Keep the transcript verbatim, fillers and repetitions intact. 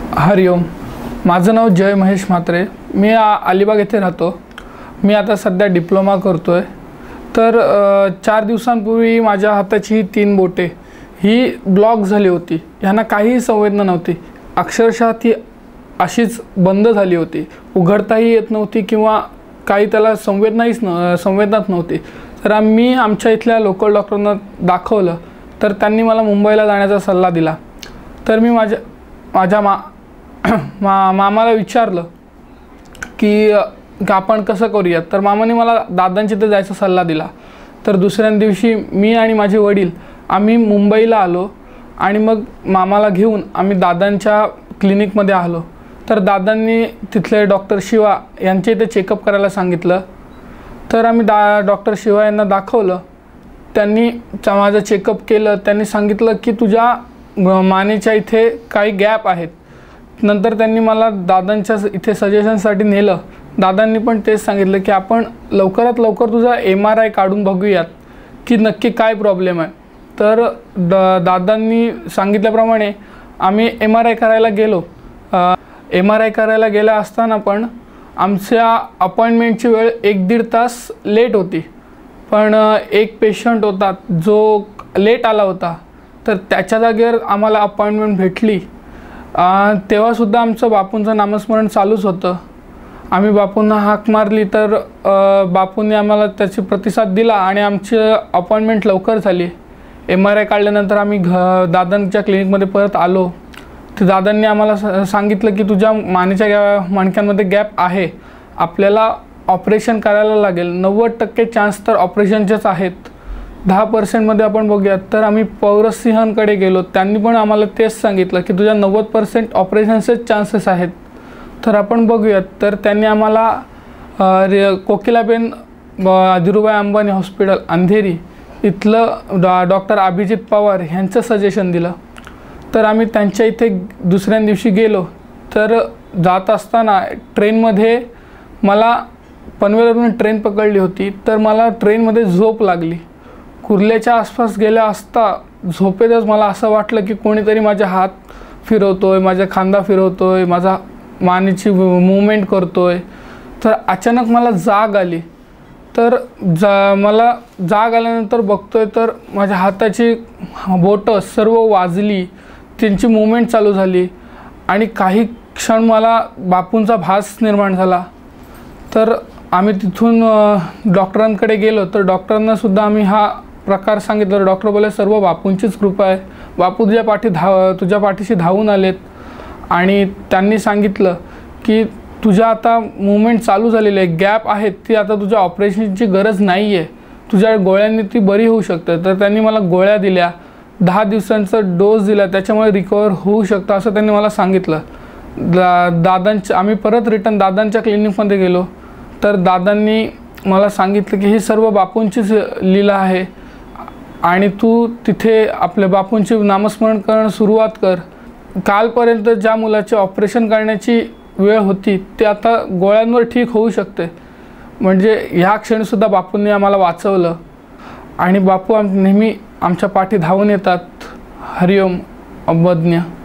हरिओम. माझं नाव जय महेश म्हात्रे. मी अलिबाग येथे राहतो. मी आता सध्या डिप्लोमा करतो आहे. तर चार दिवसांपूर्वी माझ्या हाताची ही तीन बोटे ही ब्लॉक झाली होती. ह्यांना काहीही संवेदना नव्हती. अक्षरशः ती अशीच बंद झाली होती. उघडताही येत नव्हती किंवा काही त्याला संवेदनाहीच न संवेदनाच नव्हती. तर आम्ही आमच्या इथल्या लोकल डॉक्टरांना दाखवलं. तर त्यांनी मला मुंबईला जाण्याचा सल्ला दिला. तर मी माझ्या माझ्या मा मा मामाला विचारलं की आपण कसं करूयात. तर मामाने मला दादांच्या इथे जायचा सल्ला दिला. तर दुसऱ्या दिवशी मी आणि माझे वडील आम्ही मुंबईला आलो आणि मग मामाला घेऊन आम्ही दादांच्या क्लिनिकमध्ये आलो. तर दादांनी तिथले डॉक्टर शिवा यांच्या इथे चेकअप करायला सांगितलं. तर आम्ही दा डॉक्टर शिवा यांना दाखवलं. त्यांनी माझं चेकअप केलं. त्यांनी सांगितलं की तुझ्या मानेच्या इथे काही गॅप आहेत. नंतर त्यांनी मला दादांच्या इथे सजेशनसाठी नेलं. दादांनी पण तेच सांगितलं की आपण लवकरात लवकर तुझा एम आर आय काढून बघूयात की नक्की काय प्रॉब्लेम आहे. तर द दादांनी सांगितल्याप्रमाणे आम्ही एम आर आय करायला गेलो. एम आर आय करायला गेला असताना पण आमच्या अपॉइंटमेंटची वेळ एक दीड तास लेट होती. पण एक पेशंट होता जो लेट आला होता. तर त्याच्या जागेवर आम्हाला अपॉइंटमेंट भेटली. तेव्हासुद्धा आमचं बापूंचं नामस्मरण चालूच होतं. आम्ही बापूंना हाक मारली तर बापूंनी आम्हाला त्याची प्रतिसाद दिला आणि आमची अपॉइंटमेंट लवकर झाली. एम आर आय काढल्यानंतर आम्ही घ दादांच्या क्लिनिकमध्ये परत आलो. ते दादांनी आम्हाला सांगितलं की तुझ्या मानेच्या गॅ मणक्यांमध्ये गॅप आहे. आपल्याला ऑपरेशन करायला लागेल. नव्वद टक्के चान्स तर ऑपरेशनचेच आहेत. दहा पर्सेंटमध्ये आपण बघूयात. तर आम्ही पौरसिंहांकडे गेलो. त्यांनी पण आम्हाला तेच सांगितलं की तुझ्या नव्वद पर्सेंट ऑपरेशनचेच चान्सेस आहेत. तर आपण बघूयात. तर त्यांनी आम्हाला कोकिलाबेन धीरूभाई अंबानी हॉस्पिटल अंधेरी इथलं डॉ डॉक्टर अभिजित पवार यांचं सजेशन दिलं. तर आम्ही त्यांच्या इथे दुसऱ्या दिवशी गेलो. तर जात असताना ट्रेनमध्ये मला पनवेलवरून ट्रेन पकडली होती. तर मला ट्रेनमध्ये झोप लागली. कुर्ल्याच्या आसपास गेल्या असता झोपेतच मला असं वाटलं की कोणीतरी माझा हात फिरवतो आहे, माझा खांदा फिरवतो आहे, माझा मानेची मूवमेंट करतो आहे. तर अचानक मला जाग आली. तर जा मला जाग आल्यानंतर बघतो आहे तर माझ्या हाताची बोटं सर्व वाजली. त्यांची मूवमेंट चालू झाली आणि काही क्षण मला बापूंचा भास निर्माण झाला. तर आम्ही तिथून डॉक्टरांकडे गेलो. तर डॉक्टरांनासुद्धा आम्ही हा प्रकार सांगितलं. डॉक्टर बोलले सर्व बापूंचीच कृपा आहे. बापू तुझ्या पाठी धाव तुझ्या पाठीशी धावून आलेत आणि त्यांनी सांगितलं की तुझ्या आता मूवमेंट चालू झालेली आहे. गॅप आहेत ती आता तुझ्या ऑपरेशनची गरज नाही आहे. तुझ्या गोळ्यांनी ती बरी होऊ शकते. तर त्यांनी मला गोळ्या दिल्या. दहा दिवसांचा डोस दिला. त्याच्यामुळे रिकवर होऊ शकतं असं त्यांनी मला सांगितलं. दा दादांच्या आम्ही परत रिटर्न दादांच्या क्लिनिकमध्ये गेलो. तर दादांनी मला सांगितलं की ही सर्व बापूंचीच लीला आहे आणि तू तिथे आपल्या बापूंचे नामस्मरण करणं सुरुवात कर. कालपर्यंत ज्या मुलाचे ऑपरेशन करण्याची वेळ होती ते आता गोळ्यांवर ठीक होऊ शकते. म्हणजे ह्या क्षणीसुद्धा बापूंनी आम्हाला वाचवलं आणि बापू आम नेहमी आमच्या पाठी धावून येतात. हरिओम. अवज्ञ.